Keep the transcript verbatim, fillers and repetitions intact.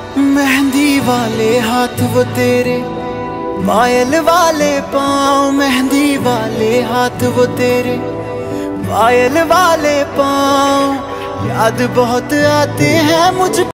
मेहंदी वाले हाथ वो तेरे, पायल वाले पाँव। मेहंदी वाले हाथ वो तेरे, पायल वाले पाँव। याद बहुत आते हैं मुझ